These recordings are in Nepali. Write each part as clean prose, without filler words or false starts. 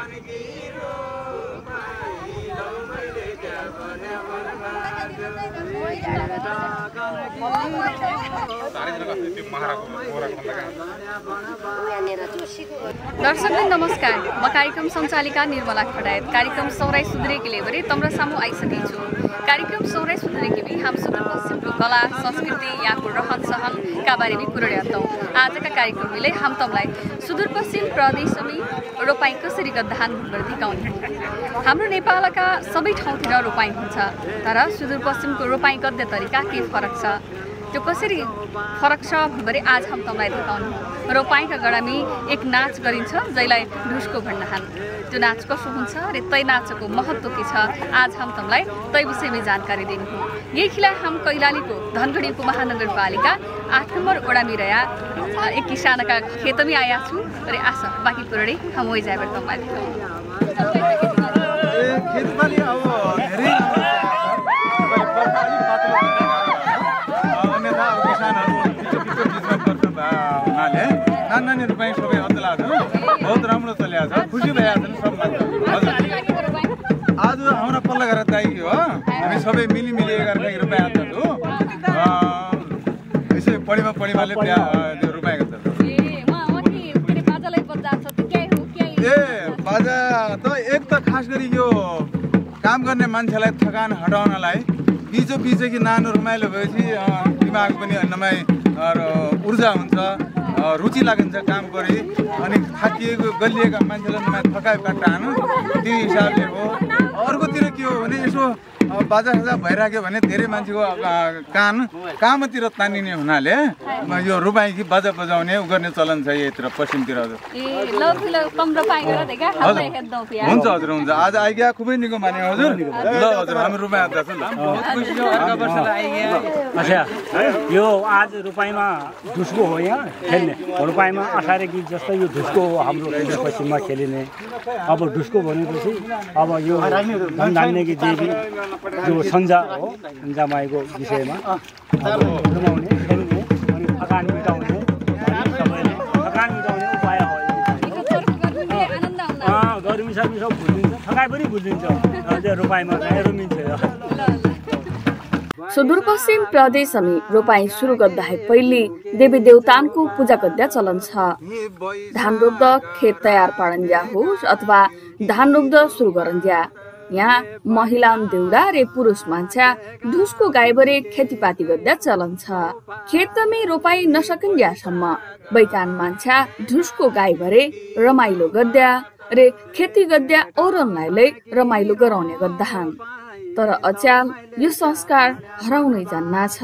दर्शकबिन नमस्कार, म कार्यक्रम सञ्चालिका निर्मला खडायत कार्यक्रम सौराई सुध्रेकी लेबरे तम्रा सामु आइसकेको छु। कार्यक्रम सौराई सुध्रेकी भी हम सुदूरपश्चिमको कला संस्कृति यहाँको रहन सहनका बारेमा कुराडे हतौं। आजका कार्यक्रम मिले हम तमलाई सुदूरपश्चिम प्रदेशमी रोपाई कसरी गद्दाहान भनेर दिकाउने। हाम्रो नेपालका सबै ठाउँतिर रोपाई हुन्छ, तर सुदूरपश्चिमको रोपाई गद्ने तरिका के फरक छ, त्यो कसरी फरक छ भने आज हम तमलाई देखाउनु। रोपाईका गडामी एक नाच गरिन्छ जसलाई ढुस्को भन्दछन्। त्यो नाच कसो हुन्छ र तै नाचको महत्त्व के छ, आज हम तमलाई तै विषयमा जानकारी दिनु हो। यही खिला हम कैलालीको धनगढीको महानगरपालिका 8 नम्बर वडामी रया एक किसानका खेतमी आया छु र आशा बाँकी कुराडे हम होइ जाबे तमलाई देखाउनु। खेतबाली अब धेरै नानी रुपाई सबै अदलाहरू बहुत राम्रो चलिरहेको छ, खुसी भइरहेको छ सब मान्छे। आज हाम्रो पल्ला घर दाइ हो, हामी सबै मिलिमिली गरेर रुपाई हाल्छौँ। यसै पढिमाले रुपाई गर्छ। बाजा त एक त खास गरी यो काम गर्ने मान्छेलाई थकान हटाउनलाई पिछो कि नानो रमाइलो भएपछि दिमाग पनि नमाई ऊर्जा हुन्छ, रुचि लाग्छ काम गरी, अनि थाकिएको गलिएका मान्छेलाई नमाई थकाइ काट्टान त्यो हिसाबले हो। अर्कोतिर के हो भने यसो बाजासाजा भइराख्यो भने धेरै मान्छेको कामतिर तानिने हुनाले यो रुपाई कि बाजा बजाउने गर्ने चलन छ यहीतिर पश्चिमतिर। हजुर हुन्छ हजुर हुन्छ, आज आइगया खुबै निको माने हजुर। ल हजुर हामी रुपाई हाल्दैछ ल। अच्छा, यो आज रुपाईमा ढुस्को हो, यहाँ खेल्ने रुपाईमा 18 गीत जस्तो यो ढुस्को हो हाम्रो पश्चिममा खेलिने। अब ढुस्को भनेपछि अब यो धनधान्यकी देवी जो सन्जा हो, सन्जा माईको विषयमा रमाउने खेल्ने अनि थकान मिटाउने थकान मिटाउने उपाय हो। गर्मी सर्मी सब भुलिन्छ, थकाइ पनि भुलिन्छ रोपाईमा चाहिँ रमिन्छ। सुदूरपश्चिम प्रदेशमी रोपाई सुरु गर्दा पहिले देवी देवतानको पूजा गर्दा चलन छ। धान रोप्दा खेत तयार पाडन्जा होस् अथवा धान रोप्दा सुरु गरन्जा, यहाँ महिला देउडा रे पुरुष मान्छे ढुस्को गाईबरे खेतीपाती गर्दा चलन छ। खेतमै रोपाई नसकिन्जेसम्म बैकान मान्छे ढुस्को गाईबरे रमाइलो गर्दा रे खेती गर्दा औरनलाई रमाइलो गराउने गर्दछन्। तर अचाल यो संस्कार हराउनै जान्ना छ।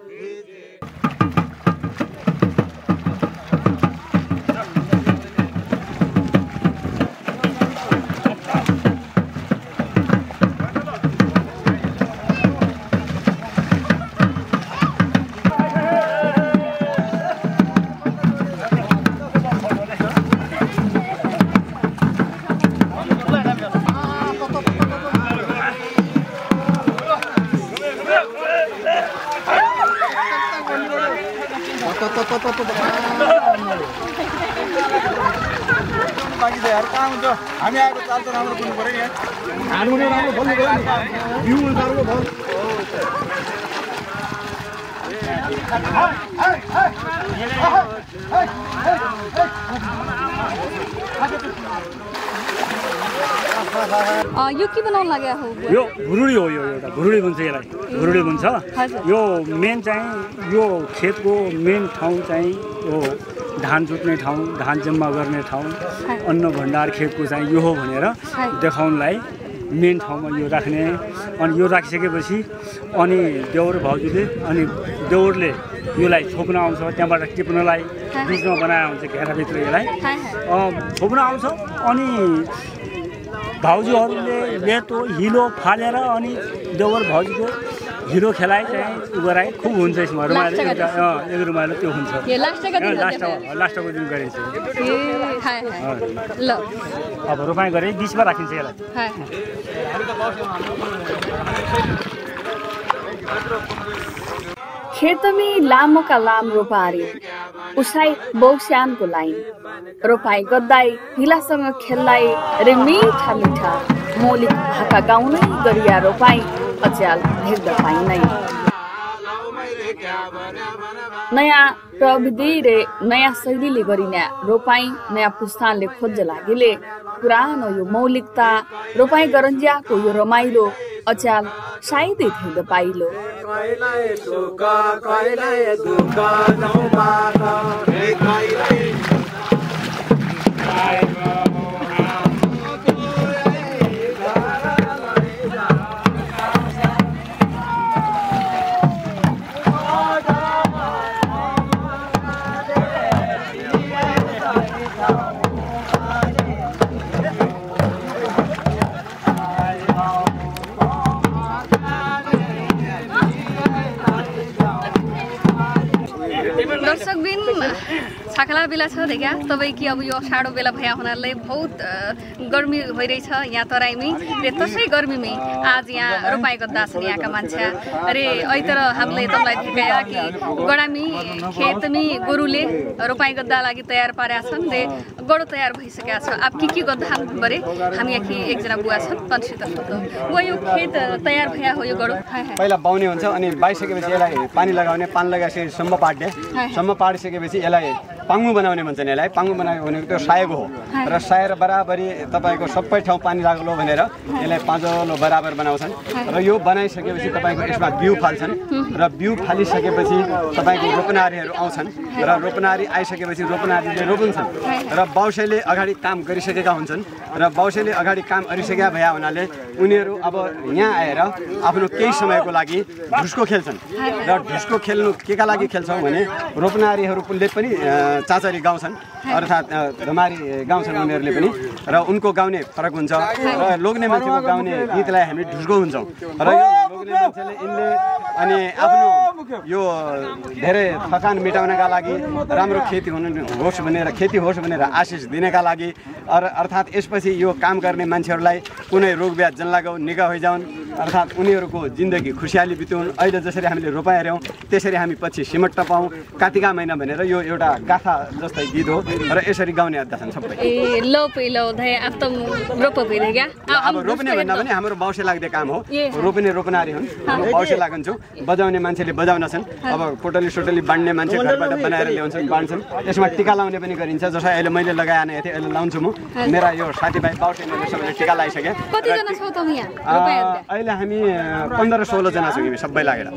हामी आएको चाल त राम्रो गर्नु पर्यो नि, हार्मोनी राम्रो बोल्नु पर्यो नि, बिउ राम्रो बोल। यो के बनाउन लाग्यो हो? यो भुरुडी हो, यो एउटा भुरुडी भन्छ यसलाई, भुरुडी भन्छ। यो मेन चाहिँ यो खेतको मेन ठाउँ चाहिँ यो धान जुट्ने ठाउँ, धान जम्मा गर्ने ठाउँ, अन्न भण्डार खेतको चाहिँ यो हो भनेर देखाउनलाई मेन ठाउँमा यो राख्ने। अनि यो राखिसकेपछि अनि देउर भाउजूले अनि देउरले योलाई छोप्न आउँछ, त्यहाँबाट टिप्नलाई बिचमा बनाएको हुन्छ घेराभित्र यसलाई छोप्न आउँछ। अनि भाउजूहरूले लेतो हिलो फालेर अनि देउर भाउजूको हिरो खेलाइ चाहिँ उ गराइ खुब हुन्छ। यसमा रमाइलो एक रमाइलो त्यो हुन्छ। लास्टको दिन गरिन्छ। अब रोपाई गरे बिचमा राखिन्छ यसलाई। खेतमी लामोका लाम रोपारी उसाई बौस्यानको लाइन रोपाई गद्दाई हिलासँग खेल्लाई रे मिठा मिठा मौलिक भाका गाउनै गरिया रोपाई अच्याल भेट्द पाइनै नयाँ प्रविधि रे नयाँ शैलीले गरिने रोपाई नयाँ पुस्तानले खोज्ज लागिले पुरानो यो मौलिकता रोपाई गरन्ज्याको यो रमाइलो अच्याल सायदै थिएन पाइलो छाकला बेला छ देखा तपाईँ कि अब यो असाढो बेला भया हुनाले बहुत गर्मी भइरहेछ यहाँ तराईमी रे त्यसै गर्मीमै आज यहाँ रोपाई गद्दा छन् यहाँका मान्छे अरे ऐतर हामीले तपाईँलाई देखाया कि गडामी खेतमी गोरुले रोपाई गद्दा लागि तयार पारेका छन् रे गडो तयार भइसकेका छ अब के गद्दा बरे हामी यहाँ एकजना बुवा छन् तन्सित बुवा यो खेत तयार भया हो यो गडो पहिला बाउने हुन्छ अनि बाइसकेपछि यसलाई पानी लगाउने पानी लगाएपछि सम्म पाड्ने सम्म पाडिसकेपछि यसलाई पाङ्गु बनाउने भन्छन् यसलाई पाङ्गु बनाएको भनेको त्यो साएको हो र साएर बराबरी तपाईँको सबै ठाउँ पानी लाग्लो भनेर यसलाई पाँजलो बराबर बनाउँछन् र यो बनाइसकेपछि तपाईँको यसमा बिउ फाल्छन् र बिउ फालिसकेपछि तपाईँको रोपनारीहरू आउँछन् र रोपनारी आइसकेपछि रोपनारीले रोपुन्छन् र बाउसेले अगाडि काम गरिसकेका हुन्छन् र बाउसेले अगाडि काम गरिसकेका भए हुनाले उनीहरू अब यहाँ आएर आफ्नो केही समयको लागि ढुस्को खेल्छन् र ढुस्को खेल्नु केका लागि खेल्छौँ भने रोपनारीहरूले पनि चाँचरी गाउँछन् अर्थात् धमारी गाउँछन् उनीहरूले पनि र उनको गाउने फरक हुन्छ र लोग्ने मान्छेको गाउने गीतलाई हामी ढुस्को हुन्छौँ र यो लोग्ने मान्छेले यिनले अनि आफ्नो यो धेरै थकान मेटाउनका लागि राम्रो खेती होस् भनेर आशिष दिनका लागि अर्थात् यसपछि यो काम गर्ने मान्छेहरूलाई कुनै रोग व्याध जन्लागौ निगा होइजाउन् अर्थात् उनीहरूको जिन्दगी खुसियाली बिताउन् अहिले जसरी हामीले रोपाएरौँ त्यसरी हामी पछि सिमट्ट पाऊँ कातिका महिना भनेर यो एउटा गाथा जस्तै गीत हो र यसरी गाउने अड्डा छन् सबै अब रोप्ने भन्दा पनि हाम्रो बाउसे लाग्ने काम हो रोप्ने रोपनारी हुन् हाम्रो बाउसे लाग्छौँ बजाउने मान्छेले बजाउन छन् अब पोटली सोटली बाँड्ने मान्छे घरबाट बनाएर ल्याउँछन् बाँड्छन् यसमा टिका लाउने पनि गरिन्छ जसलाई अहिले मैले लगाएन थिएँ अहिले लाउँछु म मेरा यो साथीभाइ बाउसेले सबैले टिका लगाइसके अहिले हामी 15-16 जना छौँ हामी सबै लागेर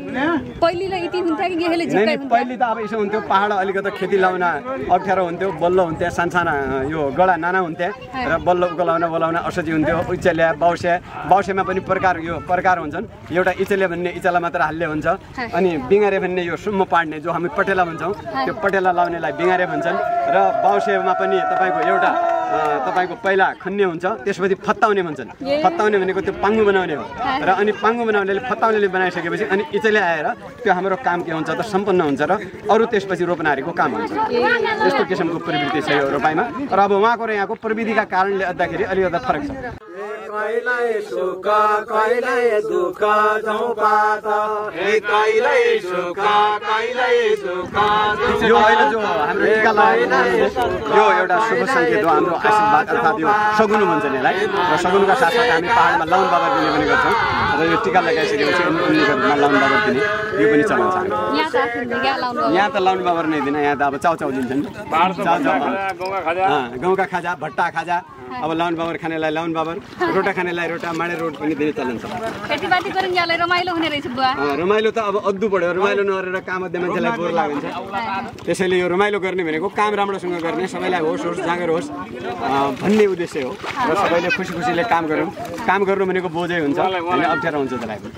पहिले त अब यसो हुन्थ्यो पहाड अलिकति खेती लाउन अप्ठ्यारो हुन्थ्यो बल्ल हुन्थ्यो सानसाना यो गडा नाना हुन्थ्यो र बल्ल उकालाउन बोलाउन असजी हुन्थ्यो इचेल्या बाउसेमा पनि प्रकार हुन्छन् एउटा इचेले भन्ने इचेला मात्र हाल्ने हुन्छ अनि बिगारे भन्ने यो सुम्म पाड्ने जो हामी पटेला भन्छौँ त्यो पटेला लाउनेलाई बिगारे भन्छन् र बाउसेमा पनि तपाईँको पहिला खन्ने हुन्छ त्यसपछि फत्ताउने भन्छन् फत्ताउने भनेको त्यो पाङ्गु बनाउने हो र अनि पाङ्गु बनाउनेले फत्ताउनेले बनाइसकेपछि अनि इचेले आएर त्यो हाम्रो काम के हुन्छ त सम्पन्न हुन्छ र अरू त्यसपछि रोपनारीको काम हुन्छ यस्तो किसिमको प्रवृत्ति छ यो रोपाइमा र अब उहाँको र यहाँको प्रविधिका कारणले गर्दाखेरि अलिकति फरक छ कहिल्यै सुख कहिल्यै दुःख जाउँ पात कहिल्यै सुख कहिल्यै दुःख यो अहिले जो हाम्रो टिका लगाएको यो एउटा शुभ सङ्केत हो हाम्रो आशीर्वाद अर्थात् यो सगुन भन्छ यसलाई र सगुनका साथसाथै हामी पाहाडमा लाउन बाबर दिने पनि गर्छौँ र यो टिका लगाइसकेपछि उनीहरूमा लाउन बाबर दिने यो पनि चलन छ यहाँ त लाउन बाबर नै दिने यहाँ त अब चाउचाउ दिन्छन् गाउँका खाजा भट्टा खाजा अब लाउन बाबर खानेलाई लाउन बाबर रोटा खानेलाई रोटा माडे रोट पनि दिने चलन छ खेतीपाती गरिन्जाले रमाइलो हुने रहेछ बुवा रमाइलो त अब अद्दु बढ्यो रमाइलो नगरेर काम अध्य मान्छेलाई बोर लाग्छ त्यसैले यो रमाइलो गर्ने भनेको काम राम्रोसँग गर्ने सबैलाई होस् जाँगर होस् भन्ने उद्देश्य हो र सबैले खुसीले काम गरौँ काम गर्नु भनेको बोझै हुन्छ होइन अप्ठ्यारो हुन्छ त्यसलाई पनि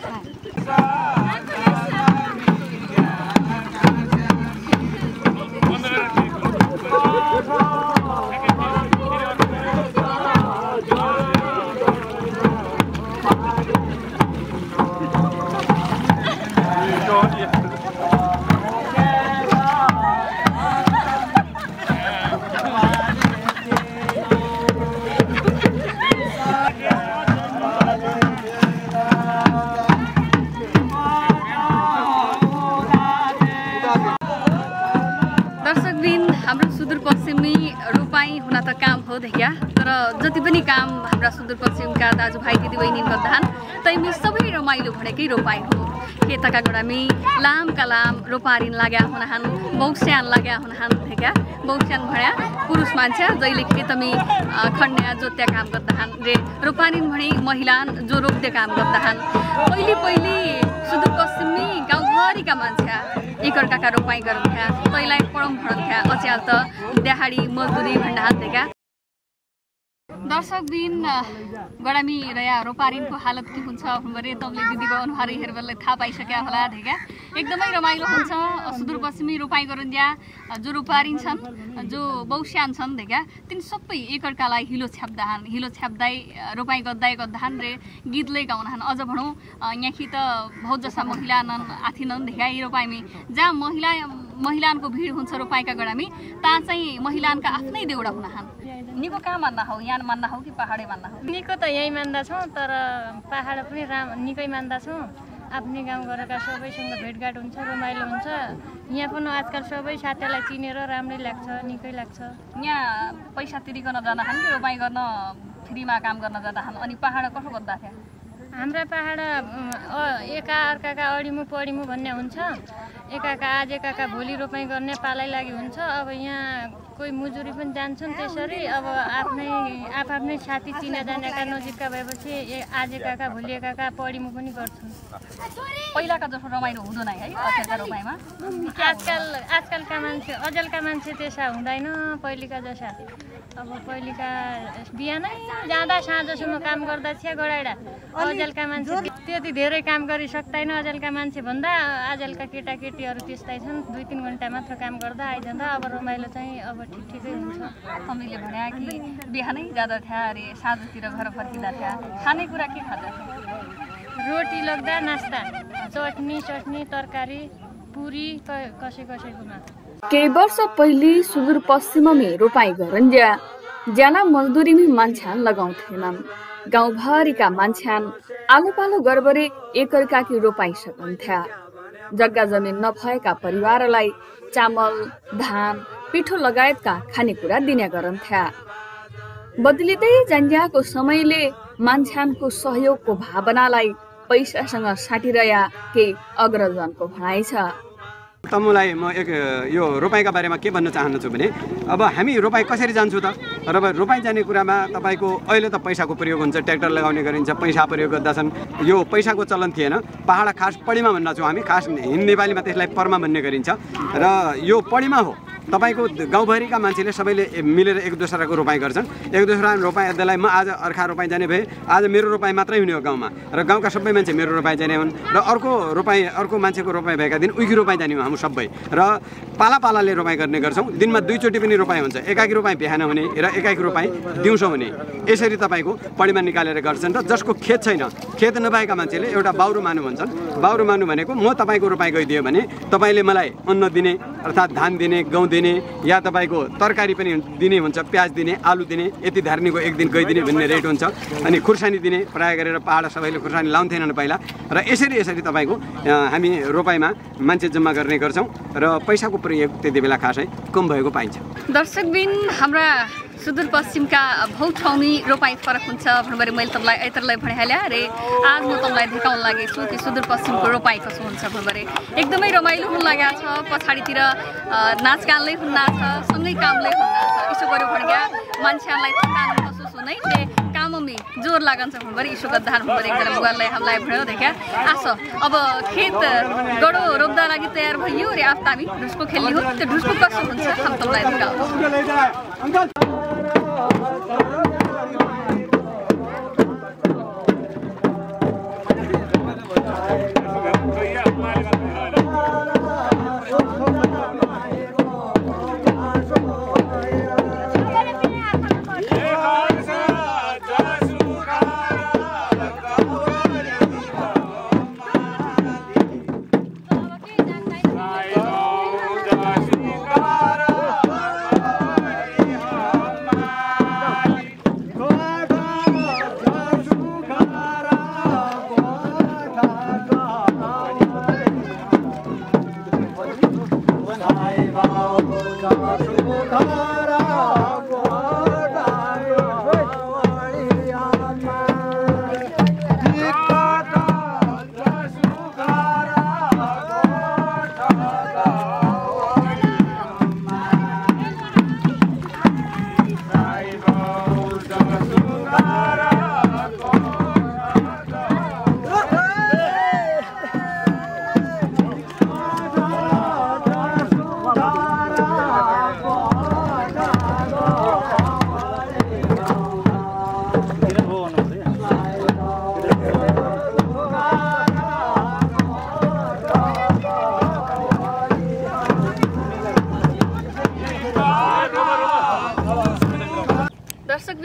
तर जति पनि काम हाम्रा सुदूरपश्चिमका दाजुभाइ दिदीबहिनी गर्दछन् तैमी सबै रमाइलो भनेकै रोपाइ हो। खेतका गोडामी लामका लाम रोपारिन लाग्या हुनहान बौस्यान लाग्या हुनहान धेका बौस्यान भन्या पुरुष मान्छे जहिले खेतमी खन्या जोत्या काम गर्दछन् रे रोपारिन भने महिला जो रोप्दै काम गर्दछन्। पहिले सुदूरपश्चिमी गाउँभरिका मान्छे एकअर्काका रोपाइ गर्दथ्या तैलाई पढौँ भर्दथ्या अच्याल त दिहाडी मजदुरी भन्दा हाल्थेका। दर्शकबिन गडामी रया रोपारिनको हालत के हुन्छ भने तपाईँले दिदीको अनुहार हेर्नलाई थाहा पाइसक्या होला धेका। एकदमै रमाइलो हुन्छ सुदूरपश्चिमी रोपाइ गरुन्ज्या जो रोपारिन छन् जो बौस्यान छन् धेका तिन सबै एकअर्कालाई हिलो छ्याप्दै रोपाइ गर्दाछन् रे गीतले गाउनछन्। अझ भनौँ यहाँकी त बहुत जसा महिला नन् आथिनन् धेका यी रोपाइमी जहाँ महिलानको भिड हुन्छ रोपाइका गडामी ता चाहिँ महिलानका आफ्नै देउडा हुनछन्। निको कहाँ मान्दा हौ यहाँ मान्दा हौ कि पहाडै मान्दा हौ? निको त यहीँ मान्दा छौँ तर पहाड पनि निकै मान्दा छौँ। आफ्नै गाउँ घरका सबैसँग भेटघाट हुन्छ रमाइलो हुन्छ। यहाँ पनि आजकल सबै साथीलाई चिनेर राम्रै लाग्छ निकै लाग्छ। यहाँ पैसा तिरिकन जाँदाखेरि कि रोपाइ गर्न फ्रीमा काम गर्न जाँदाखेरि अनि पहाड कसो गर्दा थियो? हाम्रा पहाड एकाअर्काका अडिमु पडिमु भन्ने हुन्छ। एकाका आज एकाका भोलि रोपाइ गर्ने पालै लागि हुन्छ। अब यहाँ कोही मुजुरी पनि जान्छन् त्यसरी अब आफ्नै साथी चिनाजानेका नजिकका भएपछि आज एकाका भोलि एकाका पढिमु पनि गर्छन्। पहिलाका जस्तो रमाइलो हुँदैन है अचेलका रोपाइमा? आजकलका मान्छे अचेलका मान्छे त्यसा हुँदैन पहिलेका जसा। अब पहिलेका बिहानै जाँदा साँझसम्म काम गर्दा थिए गडाइडा। अचेलका मान्छे त्यति धेरै काम गरिसक्दैन। अचेलका मान्छे भन्दा आजकलका केटाकेटीहरू त्यस्तै छन् 2-3 घन्टा मात्र काम गर्दा आइजाँदा। अब रमाइलो चाहिँ अब ठिकै हुन्छ। तपाईँले भन्या कि बिहानै जाँदा थियो अरे साँझतिर घर फर्किँदा थियो खानेकुरा के खाँदा थियो? रोटी लग्दा नास्ता चटनी तरकारी पुरी कसैकोमा। केही वर्ष पहिले सुदूरपश्चिममी रोपाइ गरुन्ज्या ज्याला मजदुरीमी मान्छ्यान लगाउँथेनन्। गाउँभरिका मान्छ्यान आलो पालो गरबरे एकअर्काकी रोपाइ सकन्थ्या। जग्गा जमिन नभएका परिवारलाई चामल धान पिठो लगायतका खानेकुरा दिने गरन्थ्या। बदलिँदै जान्ज्याको समयले मान्छ्यानको सहयोगको भावनालाई पैसासँग साटिरया केही अग्रजनको भनाइ छ। तमुलाई म यो रोपाइका बारेमा के भन्न चाहन्छु भने अब हामी रोपाइ कसरी जान्छौँ त? र रोपाइ जाने कुरामा तपाईँको अहिले त पैसाको प्रयोग हुन्छ, ट्र्याक्टर लगाउने गरिन्छ, पैसा प्रयोग गर्दछन्। यो पैसाको चलन थिएन। पहाड खास पढीमा भन्न छौँ हामी, खास हिन्दी नेपालीमा त्यसलाई परमा भन्ने गरिन्छ र यो पढीमा हो। तपाईँको गाउँभरिका मान्छेले सबैले मिलेर एक दोस्राको रोपाइ गर्छन्। एक दोस्रा रोपाइ अध्ययलाई म आज अर्का रोपाइ जाने भए आज मेरो रोपाइ मात्रै हुने हो गाउँमा र गाउँका सबै मान्छे मेरो रोपाइ जाने हुन् र अर्को मान्छेको रोपाइ भएका दिन उही रोपाइ जाने हो हामी सबै र पालाले रोपाइ गर्ने गर्छौँ। दिनमा 2 चोटि पनि रोपाइ हुन्छ। एकाकी रोपाइ बिहान हुने र एकाकी रोपाइ दिउँसो हुने। यसरी तपाईँको पढीमा निकालेर गर्छन् र जसको खेत छैन, खेत नभएका मान्छेले एउटा बाउरो मानु भन्छन्। बाउरो मानु भनेको म तपाईँको रोपाइ गइदियो भने तपाईँले मलाई अन्न दिने अर्थात् धान दिने गहुँ दिने या तपाईँको तरकारी पनि दिने हुन्छ, प्याज दिने आलु दिने, यति धार्नीको एक दिन गइदिने भन्ने रेट हुन्छ। अनि खुर्सानी दिने प्राय गरेर पहाड सबैले खुर्सानी लाउँथेनन् पहिला र यसरी तपाईको हामी रोपाइमा मान्छे जम्मा गर्ने गर्छौँ र पैसाको प्रयोग त्यति बेला खासै कम भएको पाइन्छ। दर्शकबिन हाम्रा सुदूरपश्चिमका बहुत ठाउँमी रोपाइ फरक हुन्छ भन्नुभयो। मैले तपाईँलाई यत्रलाई भनिहालेँ रे आज म तपाईँलाई देखाउन लागेको छु कि सुदूरपश्चिमको रोपाइ कसो हुन्छ भन्नुभयो। एकदमै रमाइलो हुन लागेको छ। पछाडितिर नाचगानले हुन्ना छ, सँगै कामले हुन्ना छ। यसो गऱ्यो भने मान्छेहरूलाई थकान महसुस हुँदैन रे काममी जोर लागन्छ भन्नुभयो। यसो गर्दा भन्नुभयो एकजना बुवालाई हामीलाई भयो देखा आस अब खेत गडो रोप्दा लागि तयार भयो रे आफ्तामी ढुस्को खेल्ने हो। त्यो ढुस्को कसो हुन्छ हम तपाईँलाई देखाउँछौँ।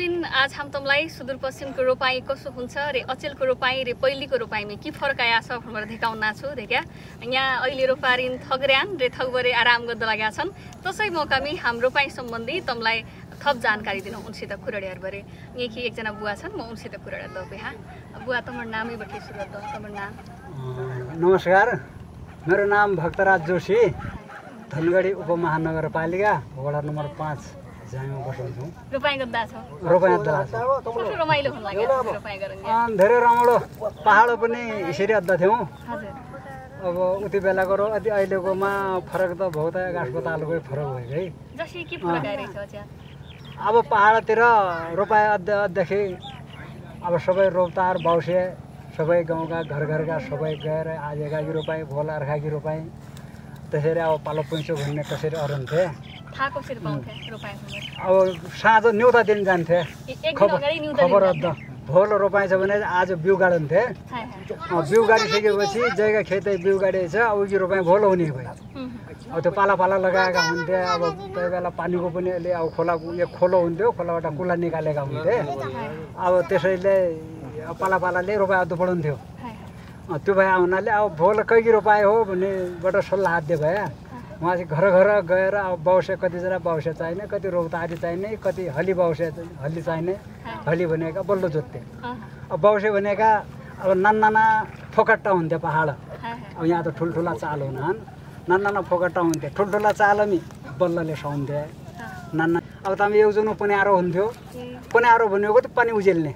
दिन आज हम तमलाई सुदूरपश्चिमको रोपाई कसो हुन्छ रे अचेलको रोपाई रे पहिलीको रोपाईमा के फरक आया छ भनेर देखाउन छु देखा यहाँ अहिले रोपारिन थगर्यान रे थगबरे आराम गर्दा लाग्या छन् त्यसै मौकामी हाम्रो रोपाई सम्बन्धी तमलाई थप जानकारी दिन उनसित कुराडेहरु भरे यही एकजना बुवा छन् म उनसित कुराडा दो बेहा बुवा तमर नामै बटे सुरु गर्दा तमर नाम नमस्कार मेरो नाम भक्तराज जोशी धनगढी उपमहानगरपालिका वडा नम्बर 5 जायमा बस्छु रोपाई गर्दा छ रोपाई गर्दा छ कस्तो रमाइलो हुन लाग्यो रोपाई गर्न धेरै रमाइलो पहाड पनि यसरी अद्दा थियौ हजुर अब उति बेलाको र अहिलेकोमा फरक त बहुत गाँसको तालुकै फरक भयो है जसै के फरक आइरहेछ अझ अब पहाडतिर रोपाई अद्दाखेरि अब सबै रोपतार बाउसे सबै गाउँका घरका सबै गएर आजका कि रोपाई भोल अर्खाकी रोपाई त्यसरी अब पालो पैँचो भन्ने त्यसरी अरन्थे थाहा कसरी पाउँथे रोपाई अब साँझ न्युता दिन जान्थे खबर अद्दा भोल रोपाई छ भने आज बिउ गाडन्थे बिउ गाडिसकेपछि जग्गा खेतै बिउ गाडिएछ अब कि रोपाई भोल हुने भयो अब त्यो पाला लगाएका हुन्थे अब त्यही बेला पानीको पनि अहिले अब खोलाको एक खोलो हुन्थ्यो खोलाबाट कुला निकालेका हुन्थे अब त्यसैले पालाले रोपाई अद्दो पढुन्थ्यो त्यो भए हुनाले अब भोल कैकी रोपाई हो भन्नेबाट सल्लाह दिए भए उहाँ चाहिँ घर गएर अब बाउसे कतिजना बाउसे चाहिने कति रोपतारी चाहिने कति हली बाउसे हली चाहिने हली भनेका बल्लो जोत्थे अब बाउसे भनेका अब नाना फोकट्टा हुन्थ्यो पहाड अब यहाँ त ठुल्ठुला चाल हुनान् नाना फोकट्टा हुन्थ्यो ठुल्ठुला चालमी बल्लले सुहाउँथे नाना अब त एउजनो पन्यारो हुन्थ्यो पन्यारो भनेको त पानी उजेल्ने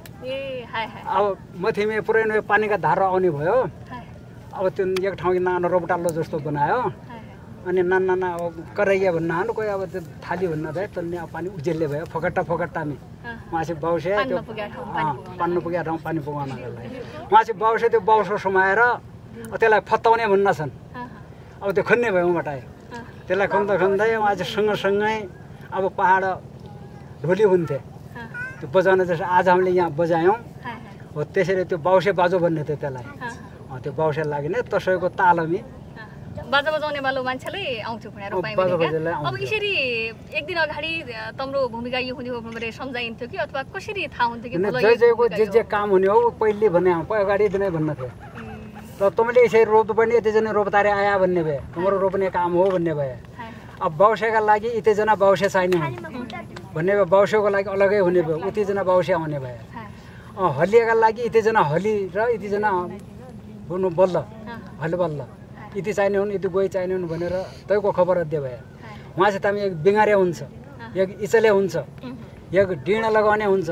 अब मथिमे पुरै पानीका धारा आउने भयो अब त्यो एक ठाउँ नानो रोपटाल्लो जस्तो बनायो अनि नाना अब करैया भन्न कोही अब त्यो थाली भन्न भए तन्ने अब पानी उजेल्ले भयो फोकट्टामी उहाँ चाहिँ बाउसे त्यो पान्नु पुगेको ठाउँ पानी पुगाउनको लागि उहाँ चाहिँ बाउसे त्यो बाउसो समाएर त्यसलाई फत्ताउने भन्न छन् अब त्यो खन्ने भयो उबाट त्यसलाई खन्दै उहाँ चाहिँ सँगसँगै अब पहाड ढोली हुन्थे त्यो बजाउन जस्तो आज हामीले यहाँ बजायौँ हो त्यसरी त्यो बाउसे बाजो भन्ने थियो त्यसलाई त्यो बाउसे लागि नै तसैको तालमी बाजा बजाउने वालो मान्छेले आउँथ्यो भनेर रोपाईमा अब यसरी एक दिन अगाडि तम्रो भूमिका यो हुने हो भनेर सम्झाइन्थ्यो कि अथवा कसरी थाहा हुन्थ्यो कि जयको जे काम हुने हो पहिले भने अगाडि दिनै भन्न थियो त तँले यसरी रोप्नुपर्ने यतिजना रोपतारे आया भन्ने भए तिम्रो रोप्ने काम हो भन्ने भए अब बाउसेका लागि यतिजना बाउसे चाहिने भन्ने भए बाउसेको लागि अलगै हुने भयो उतिजना बाउसे आउने भए हलिएका लागि यतिजना हली र यतिजना हुनु बल्ल हल बल्ल यति चाहिने हुन् यति गोही चाहिने हुन् भनेर तैको खबर अध्य भए उहाँ चाहिँ तामी एक बिगारे हुन्छ एक इचले हुन्छ एक डिँडा लगाउने हुन्छ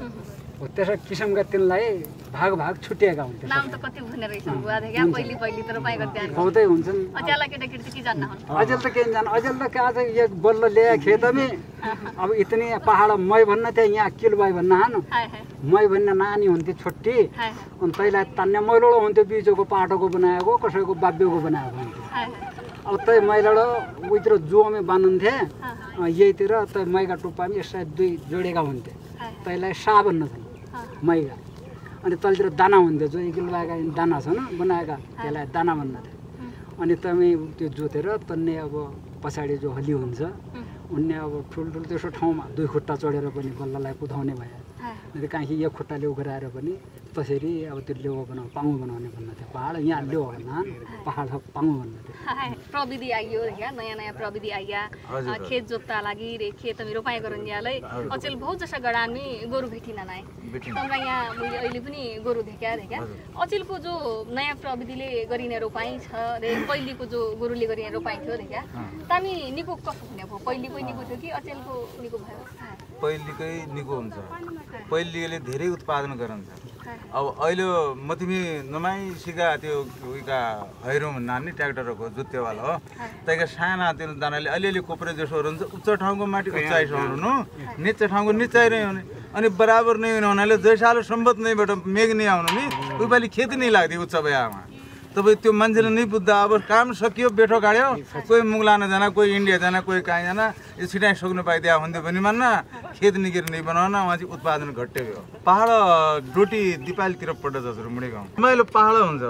त्यसै किसिमका तिनलाई भाग छुटिएका हुन्थ्यो नाम त कति हुने रहेछ बुवा देखा पहिले त रोपाई गर्दै बहुतै हुन्छन् अझैला केटाकेटी के जान्न अझै त के जान्न अझै त आज एक बल्ल ल्याए खेतमी अब इतनी पहाड मै भन्न थियो यहाँ किलबाई भन्न हान मै भन्ने नानी हुन्थ्यो छोटी अनि तैलाई तान्ने मैलोडो हुन्थ्यो बिचको पाटोको बनाएको कसैको बाब्यको बनाएको हुन्थ्यो अब तै मैलोडो उतिर जुवामे बाँध्थे यहीतिर त मैका टुप्पामी यसरी दुई जोडेका हुन्थे तैलाई सा भन्न छन् मैका अनि तलतिर दाना हुन्थ्यो जो किलबाका दाना छन् बनाएका त्यसलाई दाना भन्न थियो अनि तमै त्यो जोतेर तन्ने अब पछाडि जो हली हुन्छ उनले अब ठुल्ठुलो त्यसो ठाउँमा दुई खुट्टा चढेर पनि बल्ललाई कुदाउने भए अनि काहीँ एक खुट्टाले उघाएर पनि त्यसरी अब त्यो लेउ बनाउ पाङु बनाउने भन्न थियो पहाड यहाँ लेउ भन्न पहाड पाङु भन्न थियो प्रविधि आइयो नयाँ प्रविधि आइया खेत जोत्ता लागि रे खेत रोपाई गरन्यालाई अचेल बहुत जसा गडानी गोरु भेटिन नाय तमरा यहाँ मैले अहिले पनि गोरु देखा अचेलको जो नयाँ प्रविधिले गरिने रोपाई छ रे पहिलेको जो गोरुले गरिने रोपाई थियो देखा तामी निको कस्तो हुने भयो पहिलेको निको थियो कि अचेलको निको भयो पहिलेकै निको हुन्छ पहिलेले धेरै उत्पादन गरन्छ अब अहिले म तिमी नमाई सिका त्यो उइका हैरो भन्ना नि ट्र्याक्टरको जुत्तेवाला हो त्यहीका साना त्यो दानाले अलिअलि कोप्रे जसो हुन्छ उच्च ठाउँको माटी उचाइसम्म हुनु निच्चा ठाउँको निचाइ नै हुने अनि बराबर नै हुनाले जै साल सम्बत नैबाट मेघ नै आउनु नि उपाली खेती नै लाग्थ्यो उच्च भएमा तपाईँ त्यो मान्छेले नै बुझ्दा अब काम सकियो बेठो काट्यो कोही मुगलान जाना कोही इन्डिया जाना कोही कहीँ जाना यो छिटाइ सक्नु पाइदिया हुन्थ्यो भने मान्न खेत निकेर नै बनाउन उहाँ चाहिँ उत्पादन घट्यो पहाड डोटी दिपालीतिर पड्छ जसरी मुडे गाउँ रमाइलो पहाड हुन्छ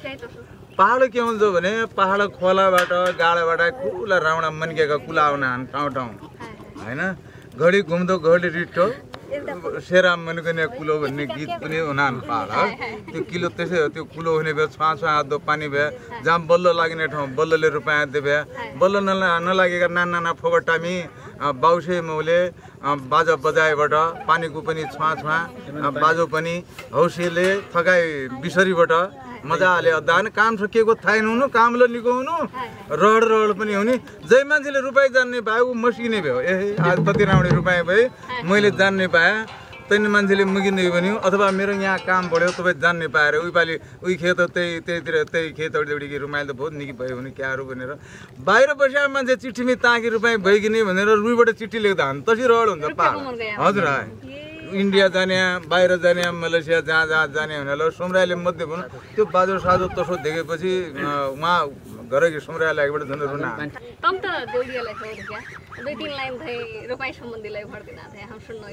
पहाड के हुन्छ भने पहाड खोलाबाट गाडाबाट खुला राउडा मन्केका कुला आउन ठाउँ ठाउँ होइन घडी घुम्दो घडी रिट्ठो सेराम भनेको नि कुलो भन्ने गीत पनि हुनान पाल त्यो किलो त्यसै हो त्यो कुलो हुने भए छुवा हात पानी भए जहाँ बल्ल लाग्ने ठाउँ बल्लले रुपियाँ दे भए बल्ल नलागेका नाना फोगटामी बाउसे मौले बाजा बजाएबाट पानीको पनि छुवा बाजो पनि हौसेले थकाइ बिसरीबाट मजाले अदान काम सकिएको थाहा हुनु कामले निको हुनु रड पनि हुने जै मान्छेले रुपियाँ जान्ने पाए ऊ मस्किने भयो आज कति राउडी रुपियाँ भए मैले जान्ने पाएँ तैँले मान्छेले मुगिने भन्यो अथवा मेरो यहाँ काम बढ्यो तपाईँ जान्ने पाएर उहीपालि उही खेत त्यही खेतहरूदेखि रुमाइल त बहुत निकै भयो भने क्याहरू भनेर बाहिर बसेका मान्छे चिठीमै ताकि रुपियाँ भइकिने भनेर रुईबाट चिठी लेख्दा हान तसी रड हुन्छ पा हजुर इन्डिया जाने बाहिर जाने मलेसिया जहाँ जाने भनेर सोमराईले मध्ये भन्नु त्यो बाजो साजो तसो देखेपछि उहाँ घरकी सोमराईलाई झन् रुना तम त जोडियालाई छोड क्या 2-3 लाइन थे रुपाई सम्बन्धीलाई भर्दिन थे हम सुन्नु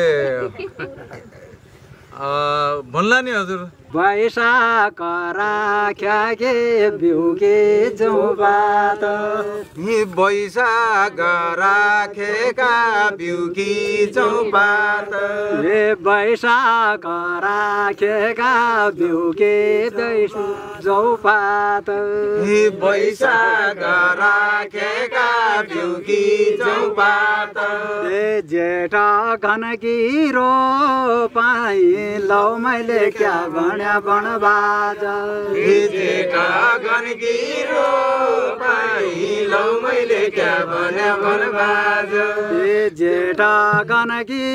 भन्ला नि हजुर बैशाख राख्या के बिउके जौबात बैशाख राखेका बिउकी जौबात बैशाख राखेका बिउके जौपात बैशाख राखेका बिउकी जौपात जेठ घनकी रोपाई लौ मैले क्या भन्या बनबाज जेठा गनकी रोपाई लौ मैले क्या भन्या बनबाज जेठा गनकी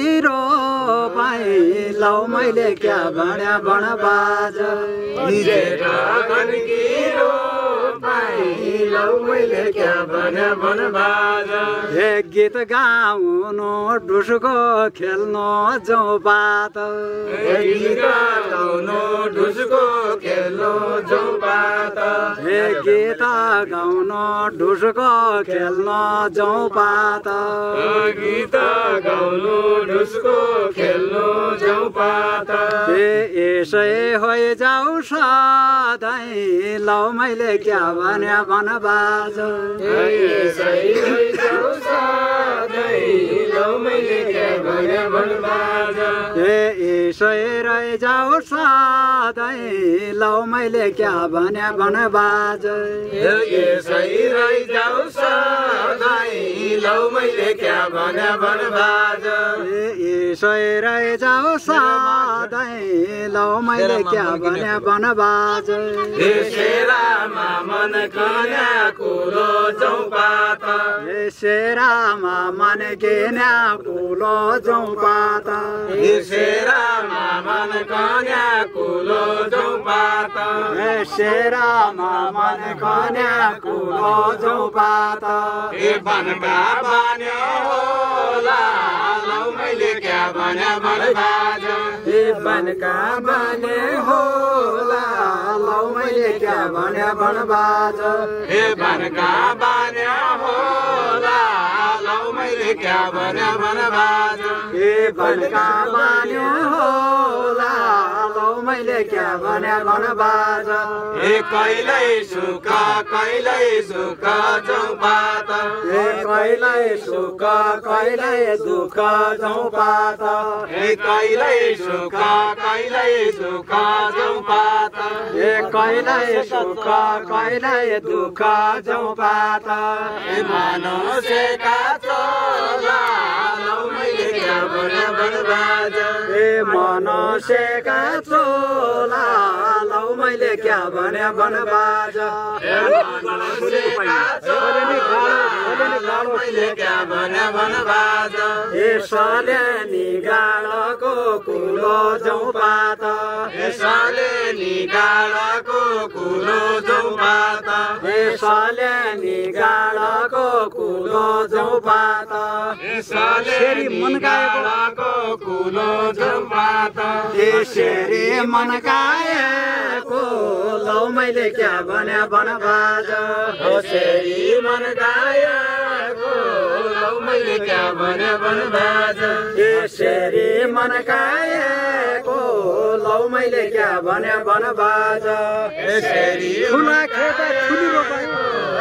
रोपाई लौ मैले क्या भन्या बनबाज जेठा गनकी रोपाई लौ मैले क्या भन्या बनबाज हे गीत गाउनु डुसको खेल्नु जौपात गीत गाउनु डुसको खेल्नु जौपात हे गीत गाउनु डुसको खेल्नु जौपात गीत गाउनु डुसको खेल्नु जौपात यसै होइ जाऊ सधैँ लौ मैले क्या भन्या बनबाज यसै होइ जाऊ सधैँ लौ मैले क्या भन्या बनबाज यसै रहि जाऊ सधैँ लौ मैले क्या भन्या बनबाज यसै रहि जाऊ सधैँ लौ मैले क्या भन्या बनबाज यसै रहि जाऊ सधैँ लौ मैले क्या भन्या बनबाज सेरामा मन कन्या कुलो जौपात सेरामा मन केन्या कुलो जौपात सेरामा मन कन्या कुलो जौपात सेरामा मन कन्या कुलो जौपात बनका बान्यो होला लौ मैले क्या भन्या बनबाज बनका बाने होला लौ मैले क्या भन्या बनबाज बनका बान्यो होला लौ मैले क्या भन्या बनबाज बनका बान्यो होला लौ मैले क्या भन्या बनबाज कहिल्यै सुख जौपात कहिल्यै सुख कहिल्यै दुःख जौपात कहिल्यै सुख जौपात कहिल्यै सुख कहिल्यै दुःख जौपात मानुषका चोला लौ मैले क्या भन्या बनबाज मनुष्यका चोला लौ मैले क्या भन्या बनबाज मैले क्या भन्या बनबाज यसले निगाडको कुलो जौपात यसले निगाडको कुलो जौपात यसले निगाडको कुलो जौपात यसले निगाडको कुलो जौपात यसरी मन गाएको लौ मैले क्या भन्या बनबाज यसरी मन गाएको लौ मैले क्या भन्या बनबाज यसरी मन गाएको लौ मैले क्या भन्या बनबाज यसरी ठुला खेत ठुली रोपाई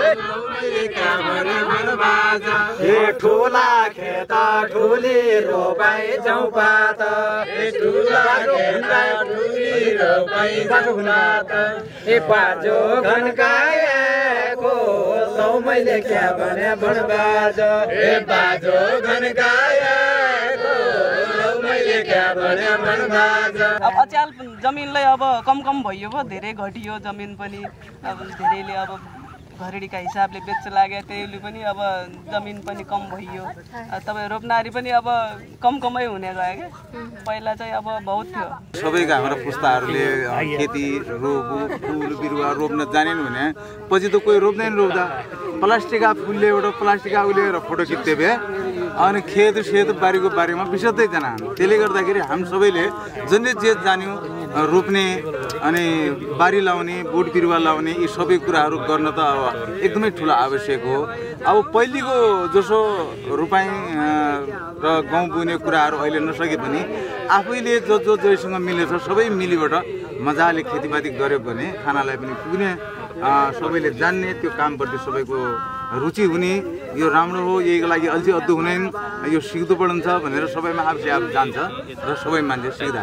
ठुला खेत ठुली रोपाई जौपात ठुला खेत ठुली रोपाई जौपात बाजो घनकाएको लौ मैले क्या भने भणबाज बाजो घनकाएको लौ मैले क्या भने भणबाज। अब अच्याल जमिनलाई अब कम भयो भयो, धेरै घटियो जमिन पनि। अब धेरैले अब घरेडीका हिसाबले बेच्न लाग्यो, त्यसले पनि अब जमिन पनि कम भयो। तपाईँ रोप्नारी पनि अब कमै हुने गयो क्या। पहिला चाहिँ अब बहुत थियो। सबैका हाम्रा पुस्ताहरूले खेती रोप्नु फुल बिरुवा रोप्न जानेन भने पछि त कोही रोप्दैन। रोप्दा प्लास्टिकका फुलले एउटा प्लास्टिकका उलेर फोटो खिच्दै भए अनि खेत बारीको बारेमा बिसतै जाना। त्यसले गर्दाखेरि हामी सबैले जसले जे जान्यौँ रोप्ने अनि बारी लाउने बोट बिरुवा लाउने यी सबै कुराहरू गर्न त अब एकदमै ठुलो आवश्यक हो। अब पहिलेको जसो रोपाइँ र गाउँ बुने कुराहरू अहिले नसके पनि आफैले जोसँग मिलेछ सबै मिलीबाट मजाले खेतीपाती गऱ्यो भने खानालाई पनि पुग्ने, सबैले जान्ने, त्यो कामप्रति सबैको रुचि हुने, यो राम्रो हो, यहीको लागि अल्छी अद्दु हुँदैन, यो सिक्दो पढ्छ भनेर सबैमा आफै आफ जान्छ र सबै मान्छे सिक्दा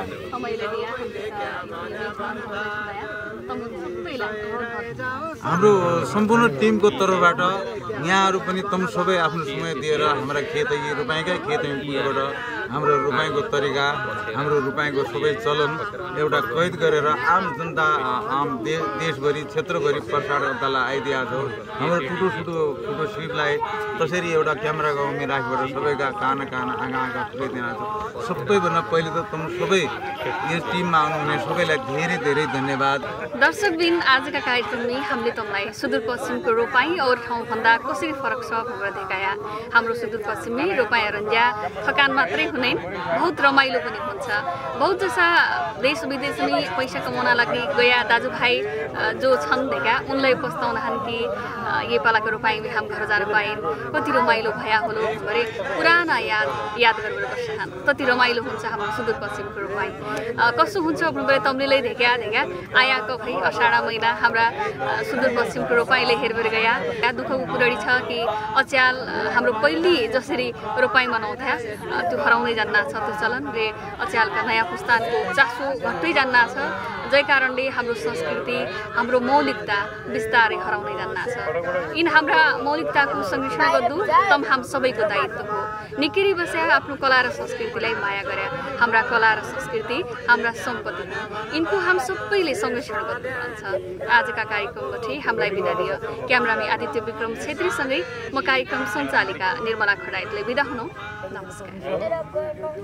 हाम्रो सम्पूर्ण टिमको तर्फबाट यहाँहरू पनि तम सबै आफ्नो समय दिएर हाम्रा खेती रोपाइँकै खेतबाट हाम्रो रोपाइँको तरिका, हाम्रो रोपाइँको सबै चलन एउटा कैद गरेर आम जनता, आम देशभरि क्षेत्रभरि प्रसार गर्नलाई आइदिएको छ। हाम्रो ठुलो फोटो स्लिपलाई त्यसरी एउटा क्यामेरा गाउँमा राखेर सबैका कान आँखा पुऱ्याइदिएको छ। सबैभन्दा पहिले त तम सबै यस टिममा आउनुहुने सबैलाई धेरै धेरै धन्यवाद। दर्शकबिन, आजका कार्यक्रमले हामीले तपाईँलाई सुदूरपश्चिमको रोपाइँ और ठाउँभन्दा कसरी फरक छ भनेर देखाया। हाम्रो सुदूरपश्चिममै रोपाइँ रन्ज्या थकान मात्रै हुँदैन, बहुत रमाइलो पनि हुन्छ। बहुत जसा देश विदेशमै पैसा कमाउन लाग्ने गया दाजुभाइ जो छन् देखा उनलाई पस्ताउन हन् कि यो पालाको रोपाइँमै हामी घर जान पाइन्, कति रमाइलो भया होलो भने पुराना याद गरेर बस्छन्। कति रमाइलो हुन्छ हाम्रो सुदूरपश्चिमको रोपाइँ। कसो हुन्छ भन्नुभयो तम्लेलाई धेक्या आयाको भाइ अषाढा महिना हाम्रा सुदूरपश्चिमको रोपाइँले हेरबेर गया। दुःखको कुरडी छ कि अच्याल हाम्रो पहिले जसरी रोपाइँ मनाउँथ्या त्यो हराउँदै जान्न छ। त्यो चलनले अच्यालका नयाँ पुस्ताको चासो घट्दै जान्न छ, जै कारणले हाम्रो संस्कृति, हाम्रो मौलिकता बिस्तारै हराउँदै जान्न छ। यिन हाम्रा मौलिकताको संरक्षण गर्नु तम हाम सबैको दायित्व हो। निकेरी बस्या आफ्नो कला र संस्कृतिलाई माया गरे। हाम्रा कला र संस्कृति हाम्रा सम्पत्ति हो, यिनको हम सबैले संरक्षण गर्नुपर्छ। आजका कार्यक्रमबाट हामीलाई बिदा दियो क्यामेरामै आदित्य विक्रम छेत्रीसँगै म कार्यक्रम सञ्चालिका निर्मला खडायतले बिदा हुनु। नमस्कार।